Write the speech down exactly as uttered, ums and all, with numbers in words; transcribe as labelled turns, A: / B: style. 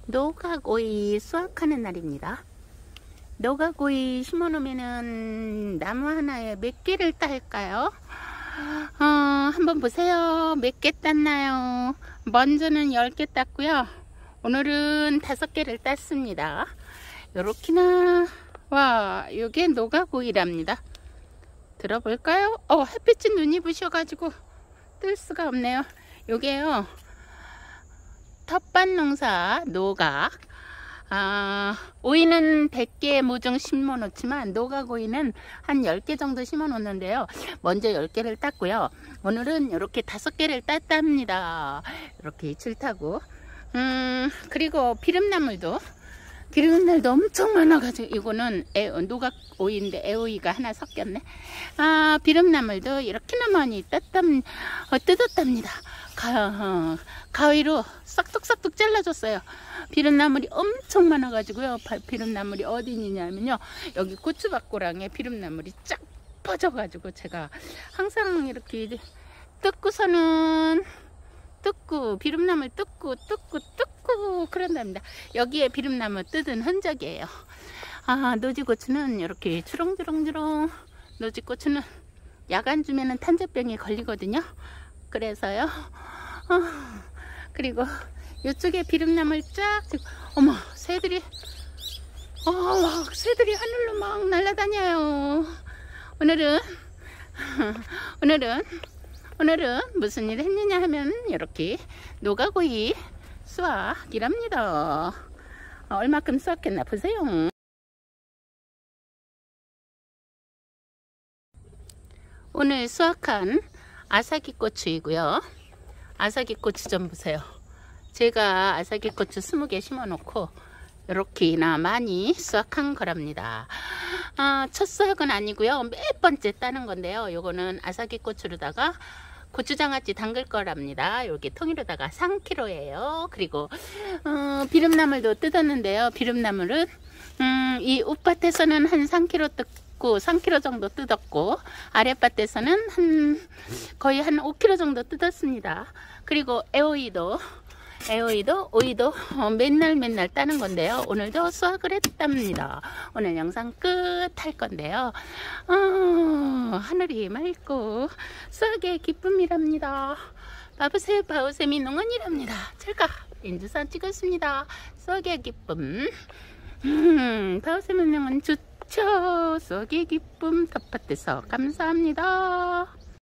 A: 노각오이 수확하는 날입니다. 노각오이 심어놓으면은 나무 하나에 몇 개를 딸까요? 어, 한번 보세요. 몇 개 땄나요? 먼저는 열 개 땄고요. 오늘은 다섯 개를 땄습니다. 요렇게나, 와, 요게 노각오이랍니다. 들어볼까요? 어, 햇빛이 눈이 부셔가지고 뜰 수가 없네요. 요게요, 텃밭 농사 노각. 아, 오이는 백 개 모종 심어 놓지만 노각오이는 한 열 개 정도 심어 놓는데요. 먼저 열 개를 땄고요. 오늘은 이렇게 다섯 개를 땄답니다. 이렇게 칠타고. 음, 그리고 비름나물도 비름나물도 엄청 많아가지고, 이거는 애, 노각오이인데 애오이가 하나 섞였네. 아, 비름나물도 이렇게나 많이 땄답, 어, 뜯었답니다. 가, 어, 가위로 싹둑싹둑 잘라줬어요. 비름나물이 엄청 많아가지고요. 비름나물이 어디 있냐면요, 여기 고추밭고랑에 비름나물이 쫙 퍼져가지고 제가 항상 이렇게 뜯고서는 뜯고, 비름나물 뜯고 뜯고 뜯고 그런답니다. 여기에 비름나물 뜯은 흔적이에요. 아, 노지고추는 이렇게 주렁주렁주렁. 노지고추는 야간 주면은 탄저병이 걸리거든요. 그래서요. 어, 그리고 이쪽에 비름나물 쫙, 어머, 새들이, 어, 새들이 하늘로 막 날아다녀요. 오늘은, 오늘은, 오늘은 무슨 일 했느냐 하면, 이렇게 노각오이 수확이랍니다. 어, 얼마큼 수확했나 보세요. 오늘 수확한 아사기고추이고요. 아사기고추 좀 보세요. 제가 아사기고추 스무 개 심어 놓고 이렇게나 많이 수확한 거랍니다. 아, 첫 수확은 아니고요, 몇 번째 따는 건데요. 요거는 아사기고추로다가 고추장아찌 담글 거랍니다. 여기 통이로다가 삼 킬로그램예요. 그리고 어, 비름나물도 뜯었는데요. 비름나물은 음, 이 윗밭에서는 한 삼 킬로그램 뜯고 삼 킬로그램 정도 뜯었고, 아랫밭에서는 한 거의 한 오 킬로그램 정도 뜯었습니다. 그리고 애오이도 애오이도 오이도 어, 맨날 맨날 따는 건데요. 오늘도 수확을 했답니다. 오늘 영상 끝 할 건데요. 어, 하늘이 맑고 수확의 기쁨이랍니다. 바보새 바오샘이 농원이랍니다. 제가 인주산 찍었습니다. 수확의 기쁨. 음, 바오샘 농원 좋죠. 수확의 기쁨 텃밭에서 감사합니다.